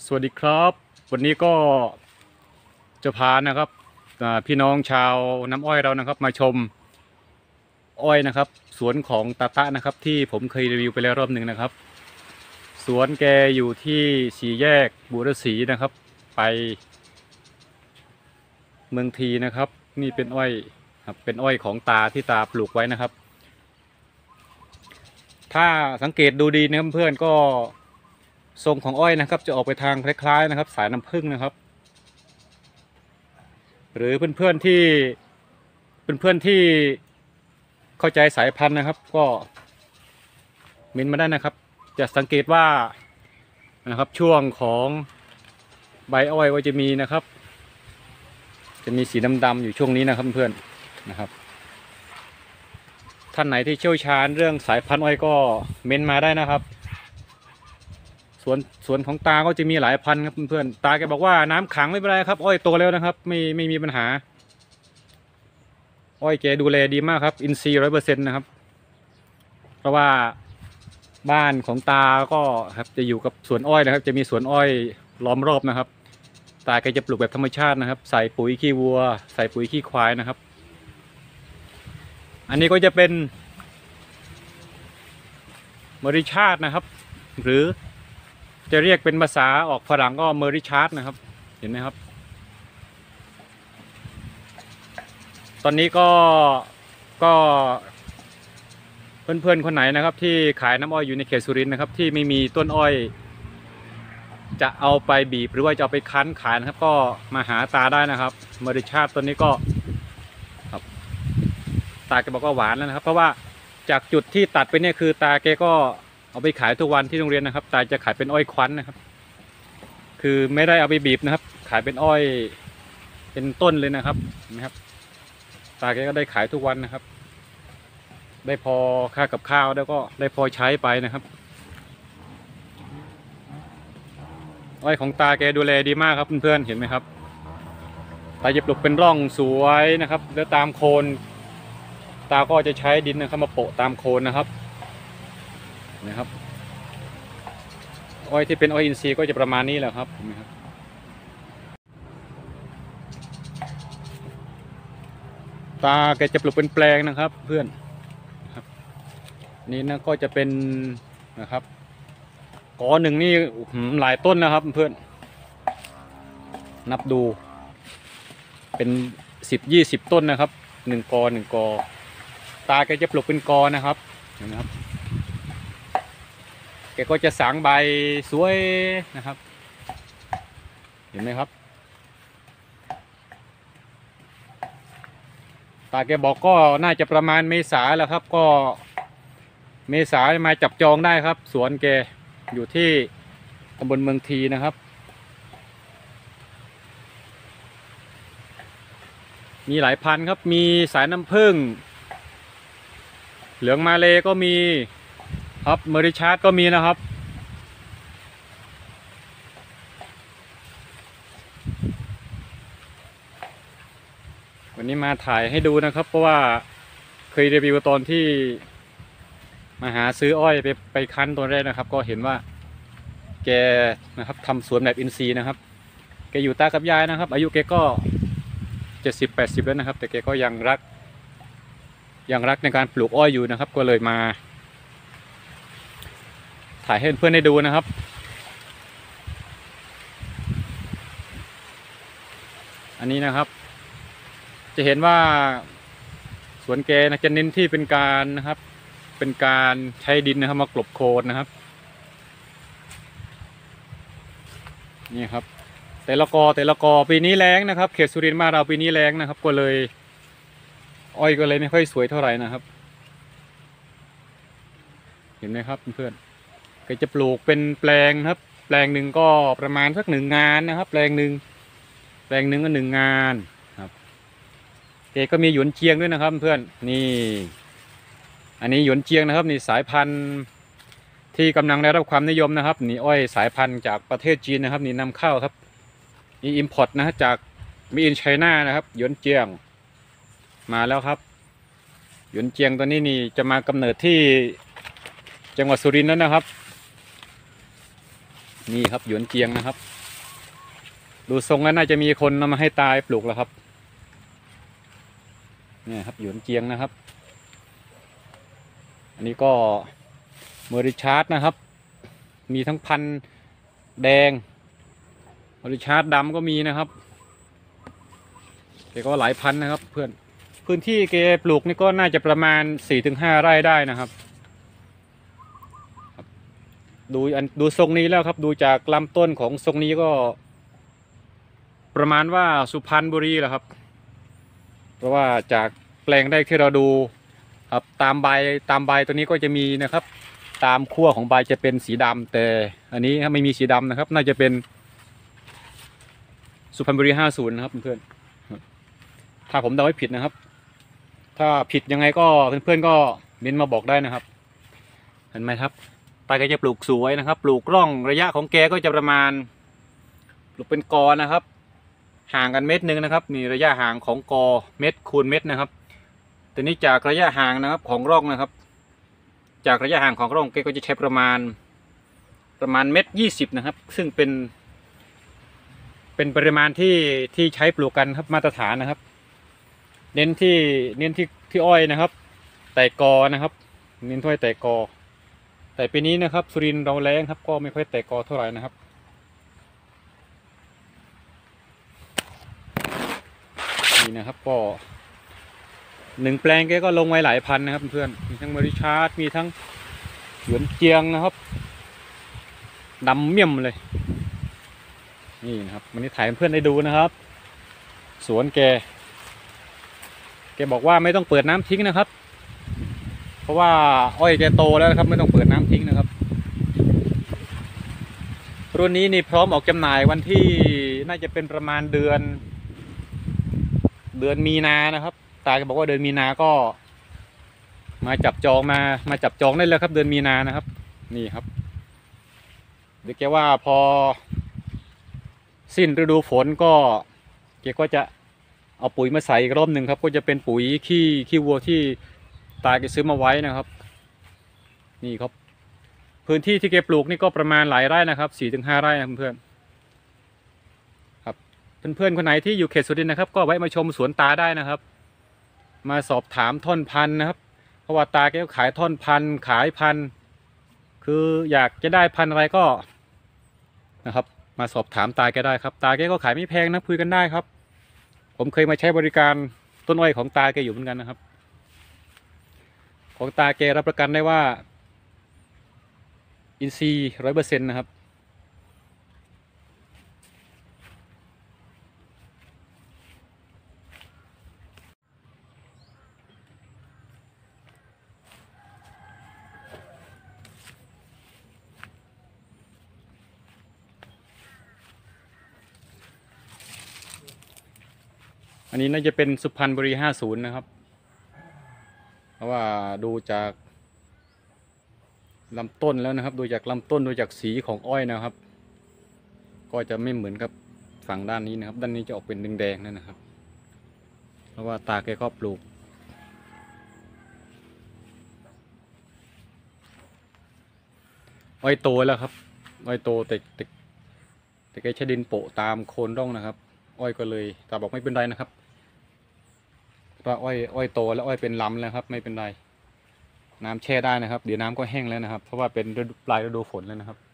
สวัสดีครับวันนี้ก็จะพานะครับพี่น้องชาวน้ำอ้อยเรานะครับมาชมอ้อยนะครับสวนของตาตะนะครับที่ผมเคยรีวิวไปแล้วรอบหนึ่งนะครับสวนแกอยู่ที่สี่แยกบุรศรีนะครับไปเมืองทีนะครับนี่เป็นอ้อยครับเป็นอ้อยของตาที่ตาปลูกไว้นะครับถ้าสังเกตดูดีนะครับเพื่อนก็ทรงของอ้อยนะครับจะออกไปทางคล้ายๆนะครับสายน้ำผึ้งนะครับหรือเพื่อนๆที่เข้าใจสายพันธุ์นะครับก็เมนมาได้นะครับจะสังเกตว่านะครับช่วงของใบอ้อยก็จะมีนะครับจะมีสีดำๆอยู่ช่วงนี้นะครับเพื่อนนะครับท่านไหนที่เชี่ยวชาญเรื่องสายพันธุ์อ้อยก็เมนมาได้นะครับสวนของตาก็จะมีหลายพันธุ์ครับเพื่อนตาแกบอกว่าน้ำขังไม่เป็นไรครับอ้อยโตแล้วนะครับไม่มีปัญหาอ้อยแกดูแลดีมากครับอินทรีย์100%นะครับเพราะว่าบ้านของตาก็ครับจะอยู่กับสวนอ้อยนะครับจะมีสวนอ้อยล้อมรอบนะครับตาแกจะปลูกแบบธรรมชาตินะครับใส่ปุ๋ยขี้วัวใส่ปุ๋ยขี้ควายนะครับอันนี้ก็จะเป็นเมอริชาร์ดนะครับหรือจะเรียกเป็นภาษาออกฝรั่งก็เมอริชาร์ดนะครับเห็นไหมครับตอนนี้ก็เพื่อนๆคนไหนนะครับที่ขายน้ำอ้อยอยู่ในเขตสุรินทร์นะครับที่ไม่มีต้นอ้อยจะเอาไปบีบหรือว่าจะเอาไปคั้นขายนะครับก็มาหาตาได้นะครับเมอริชาร์ดต้นนี้ก็ครับตาแกบอกว่าหวานแล้วนะครับเพราะว่าจากจุดที่ตัดไปเนี่ยคือตาแกก็เอาไปขายทุกวันที่โรงเรียนนะครับตาจะขายเป็นอ้อยควันนะครับคือไม่ได้เอาไปบีบนะครับขายเป็นอ้อยเป็นต้นเลยนะครับนะครับตาแกก็ได้ขายทุกวันนะครับได้พอค่ากับข้าวแล้วก็ได้พอใช้ไปนะครับอ้อยของตาแกดูแลดีมากครับเพื่อนๆเห็นไหมครับตาจะปลูกเป็นร่องสวยนะครับแล้วตามโคนตาก็จะใช้ดินนะครับมาโปะตามโคนนะครับอ้อยที่เป็นอ้อยอินทรีย์ก็จะประมาณนี้แหละครับเห็นไหมครับตาแกจะปลูกเป็นแปลงนะครับเพื่อนครับนี่นะก็จะเป็นนะครับกอหนึ่งนี่หลายต้นนะครับเพื่อนนับดูเป็น10-20ต้นนะครับ1 กอตาแกจะปลูกเป็นกอนะครับเห็นไหมครับแกก็จะสางใบสวยนะครับเห็นไหมครับตาแกบอกก็น่าจะประมาณเมษาแล้วครับก็เมษามาจับจองได้ครับสวนแกอยู่ที่ตำบลเมืองทีนะครับมีหลายพันธุ์ครับมีสายน้ำผึ้งเหลืองมาเลก็มีครับเมอริชาร์ดก็มีนะครับวันนี้มาถ่ายให้ดูนะครับเพราะว่าเคยรีวิวตอนที่มาหาซื้ออ้อยไปคั้นตอนแรกนะครับก็เห็นว่าแกนะครับทำสวนแบบอินทรีย์นะครับแกอยู่ตากับยายนะครับอายุแกก็70-80แล้วนะครับแต่แกก็ยังรักในการปลูกอ้อยอยู่นะครับก็เลยมาถ่ายให้เพื่อนได้ดูนะครับอันนี้นะครับจะเห็นว่าสวนแกนะจะเน้นที่เป็นการนะครับเป็นการใช้ดินนะครับมากลบโคลนนะครับนี่ครับแต่ละกอปีนี้แล้งนะครับเขตสุรินทร์บ้านเราปีนี้แล้งนะครับก็เลยอ้อยก็เลยไม่ค่อยสวยเท่าไหร่นะครับเห็นไหมครับเพื่อนก็จะปลูกเป็นแปลงครับแปลงหนึ่งก็ประมาณสัก1 งานนะครับแปลงหนึ่งก็1 งานครับแกก็มีหยวนเจียงด้วยนะครับเพื่อนนี่อันนี้หยวนเจียงนะครับนี่สายพันธุ์ที่กำลังได้รับความนิยมนะครับนี่อ้อยสายพันธุ์จากประเทศจีนนะครับนี่นำเข้าครับนี่อิมพอร์ตนะฮะจากมีอินไชน่านะครับหยวนเจียงมาแล้วครับหยวนเจียงตัวนี้นี่จะมากำเนิดที่จังหวัดสุรินทร์แล้วนะครับนี่ครับหยวนเจียงนะครับดูทรงแล้วน่าจะมีคนนำมาให้ตายปลูกแล้วครับนี่ครับหยวนเจียงนะครับอันนี้ก็เมอริชาร์ดนะครับมีทั้งพันธุ์แดงเมอริชาร์ดดำก็มีนะครับแกก็หลายพันธุ์นะครับเพื่อนพื้นที่แกปลูกนี่ก็น่าจะประมาณ 4-5 ไร่ได้นะครับดูทรงนี้แล้วครับดูจากลำต้นของทรงนี้ก็ประมาณว่าสุพรรณบุรีแหละครับเพราะว่าจากแปลงแรกที่เราดูครับตามใบตัวนี้ก็จะมีนะครับตามขั้วของใบจะเป็นสีดำแต่อันนี้ไม่มีสีดำนะครับน่าจะเป็นสุพรรณบุรี50นะครับเพื่อนถ้าผมเดาไม่ผิดนะครับถ้าผิดยังไงก็เพื่อนๆก็เม้นมาบอกได้นะครับเห็นไหมครับตาแกจะปลูกสวยนะครับปลูกร่องระยะของแกก็จะประมาณปลูกเป็นกอนะครับห่างกันเม็ดหนึ่งนะครับนี่ระยะห่างของกอเม็ดคูณเม็ดนะครับแต่นี้จากระยะห่างนะครับของร่องนะครับจากระยะห่างของร่องแกก็จะใช้ประมาณ1.20 เมตรนะครับซึ่งเป็นปริมาณที่ใช้ปลูกกันครับมาตรฐานนะครับเน้นที่อ้อยนะครับแต่กอนะครับเน้นถ้อยแต่กอแต่ปีนี้นะครับสุรินทร์เราแล้งครับก็ไม่ค่อยแต่กอเท่าไหร่นะครับนี่นะครับก็1 แปลงแกก็ลงไว้หลายพันนะครับเพื่อนมีทั้งเมอริชาร์ดมีทั้งหยวนเจียงนะครับดำเมี่ยมเลยนี่นะครับวันนี้ถ่ายเพื่อนได้ดูนะครับสวนแกบอกว่าไม่ต้องเปิดน้ำทิ้งนะครับเพราะว่าอ้อยแกโตแล้วนะครับไม่ต้องเปิดน้ำทิ้งนะครับรุ่นนี้นี่พร้อมออกจำหน่ายวันที่น่าจะเป็นประมาณเดือนมีนานะครับตาแกบอกว่าเดือนมีนาก็มาจับจองได้แล้วครับเดือนมีนานะครับนี่ครับเดี๋ยวแกว่าพอสิ้นฤดูฝนก็แกก็จะเอาปุ๋ยมาใส่อีกรอบหนึ่งครับก็จะเป็นปุ๋ยขี้วัวที่ตาแกซื้อมาไว้นะครับนี่ครับพื้นที่ที่แกปลูกนี่ก็ประมาณหลายไร่นะครับ 4-5 ไร่นะเพื่อนครับเพื่อนคนไหนที่อยู่เขตสุรินทร์นะครับก็แวะมาชมสวนตาได้นะครับมาสอบถามท่อนพันธุ์นะครับเพราะว่าตาแกขายท่อนพันธุ์ขายพันธุ์คืออยากจะได้พันธุ์อะไรก็นะครับมาสอบถามตาแกได้ครับตาแกก็ขายไม่แพงนะคุยกันได้ครับผมเคยมาใช้บริการต้นอ้อยของตาแกอยู่เหมือนกันนะครับของตาแกรับประกันได้ว่าอินทรีย์100%นะครับอันนี้น่าจะเป็นสุพรรณบุรี50นะครับเพราะว่าดูจากลำต้นแล้วนะครับดูจากลำต้นดูจากสีของอ้อยนะครับก็จะไม่เหมือนกับฝั่งด้านนี้นะครับด้านนี้จะออกเป็นแดงๆนั่นนะครับเพราะว่าตาแกก็ปลูกอ้อยโตแล้วครับอ้อยโตแต่แกใช้ดินโปะตามโคนร่องนะครับอ้อยก็เลยตาบอกไม่เป็นไรนะครับเพราะอ้อยโตแล้วอ้อยเป็นลำแล้วครับไม่เป็นไรน้ำแช่ได้นะครับเดี๋ยวน้ำก็แห้งแล้วนะครับเพราะว่าเป็นปลายฤดูฝนแล้วนะครับ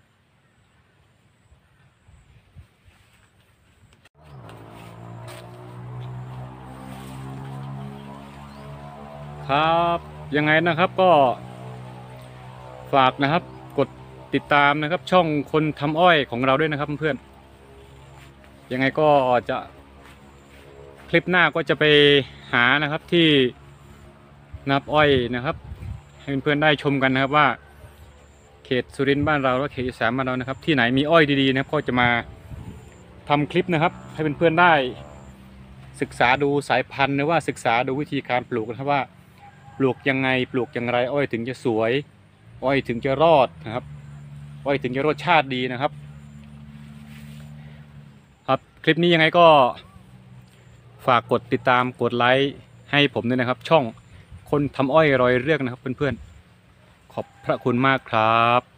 ครับยังไงนะครับก็ฝากนะครับกดติดตามนะครับช่องคนทำอ้อยของเราด้วยนะครับเพื่อนยังไงก็จะคลิปหน้าก็จะไปหานะครับที่นับอ้อยนะครับให้เพื่อนๆได้ชมกันนะครับว่าเขตสุรินทร์บ้านเราและเขตอีสานบ้านเรานะครับที่ไหนมีอ้อยดีๆนะครับก็จะมาทำคลิปนะครับให้เพื่อนๆได้ศึกษาดูสายพันธุ์หรือว่าศึกษาดูวิธีการปลูกนะครับว่าปลูกยังไงปลูกอย่างไรอ้อยถึงจะสวยอ้อยถึงจะรอดนะครับอ้อยถึงจะรสชาติดีนะครับครับคลิปนี้ยังไงก็ฝากกดติดตามกดไลค์ให้ผมด้วยนะครับช่องคนทำอ้อยรอยเรื่องนะครับเพื่อนๆขอบพระคุณมากครับ